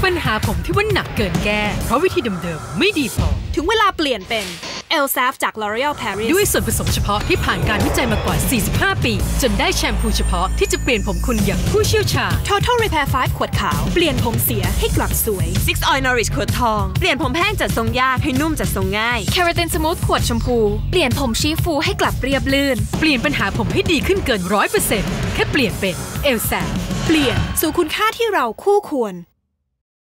ปัญหาผมที่ว่าหนักเกินแก้เพราะวิธีเดิมๆไม่ดีพอถึงเวลาเปลี่ยนเป็น Elsaf จาก L'Oréal Paris ด้วยส่วนผสมเฉพาะที่ผ่านการวิจัยมากว่า 45 ปีจนได้แชมพูเฉพาะที่จะเปลี่ยนผมคุณอย่างผู้เชี่ยวชาญ Total Repair 5 ขวดขาวเปลี่ยนผมเสียให้กลับสวย 6 Oil Nourish ขวดทองเปลี่ยนผมแห้งจัดทรงยากให้นุ่มจัดทรงง่าย Keratin Smooth ขวดชมพูเปลี่ยนผมชี้ฟูให้กลับเรียบลื่นเปลี่ยนปัญหาผมให้ดีขึ้นเกิน 100% แค่เปลี่ยนเป็น Elsaf เปลี่ยนสู่คุณค่าที่เราคู่ควร